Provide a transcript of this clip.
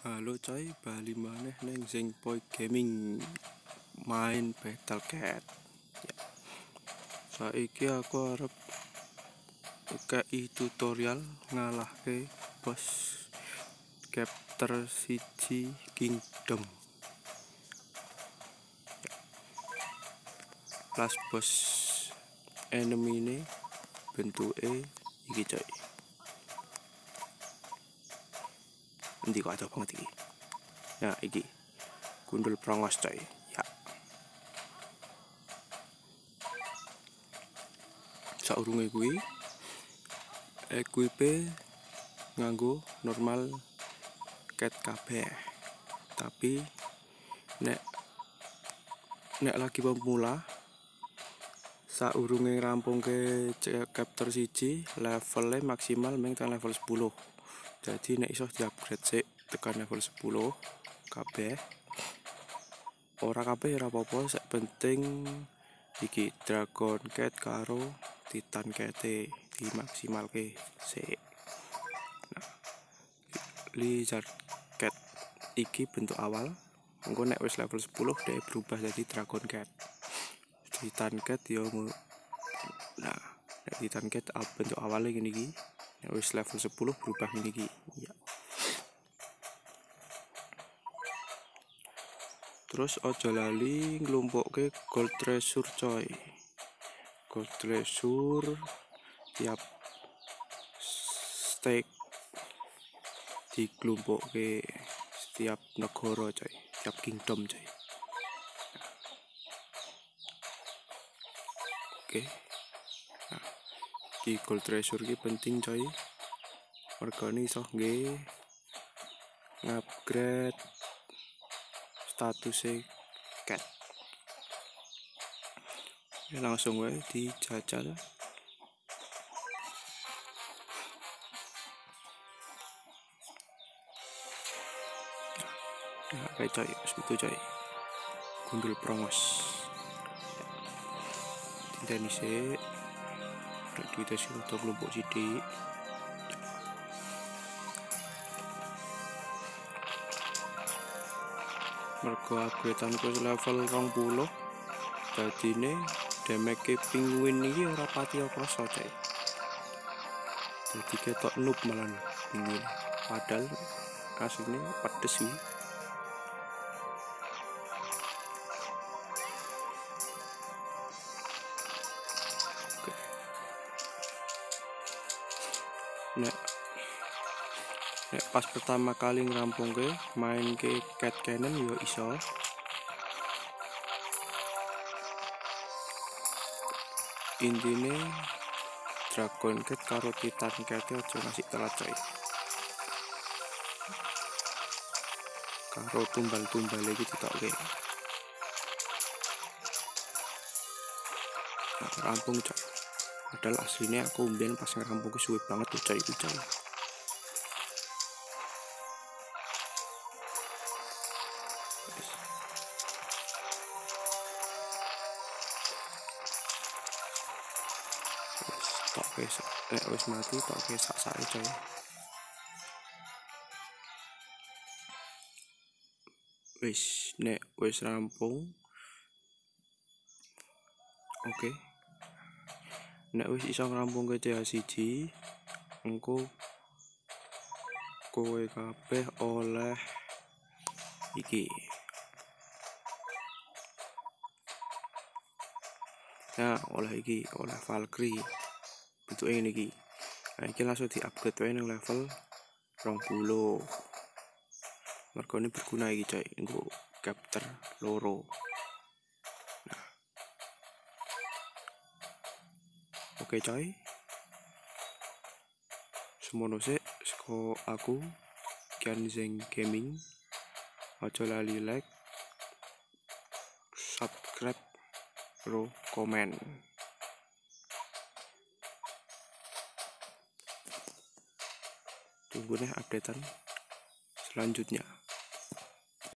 Halo coy, bali maneh neng Zengpoy Gaming main Battlecat. Saiki aku arep kei tutorial ngalahke bos chapter 1 Kingdom. Last boss enemy ini bentuke iki coy. Endi kok ada banget iki. Nah, iki gundul prongos coy. Ya. Saurunge kuwi equipe nganggo normal cat kabeh. Tapi nek lagi pemula saurunge rampung ke chapter 1 levelnya maksimal meng level 10. Jadi nek iso di-upgrade sik tekan level 10 kabeh. Ora kabeh ora apa-apa, sak penting iki Dragon Cat karo Titan Cat di maksimalke sik. Nah, Lizard Cat iki bentuk awal. Engko nek wis level 10 dia berubah jadi Dragon Cat. Titan Cat yo nah, nek Titan Cat bentuk awalnya ngene iki. Nek wis level 10 berubah ngene iki. Ya. Terus ojo lali nglumpukke gold treasure coy. Gold treasure tiap stake diglumpukke setiap negara coy, tiap kingdom coy. Oke. Nah, iki gold treasure iki penting coy. Mergane iso nggih ngupgrade statusnya cat. Ya, langsung wae dijajal. Nah, kayak coy, itu coy. Gundul prongos. Tindani sik. Rek duite sing udah kelompok sithik. Mergo upgradean ku level 20 dadine damage penguin iki ora pati krasa coy. Jadi ketok noob malan penguin. Padahal aslinya pedes sih. Nek pas pertama kali ngerampung ke main ke cat cannon yo iso. Intine Dragon Cat karo Titan Cat aja ngasih telat coy. Karo tumbal-tumbal iki ditokke. Nah, rampung coy. Padahal aslinya aku mbiyen pas ngerampung ke suwe banget tuh coy itu coy. Tok wis mati tok sak-sake coy. Wis nek wis rampung. Oke. Nek wis iso ngerampung ke CH1 engko kowe kabeh oleh iki. Nah, oleh iki, oleh Valkyrie. Bentuke ngene iki. Nah, iki langsung di-upgrade wae nang level 20. Mergo ini berguna iki coy, engko chapter loro. Nah. Oke coy. Semono sik saka aku Zeng Gaming. Aja lali like, subscribe, karo komen. Tunggu nih updatean selanjutnya.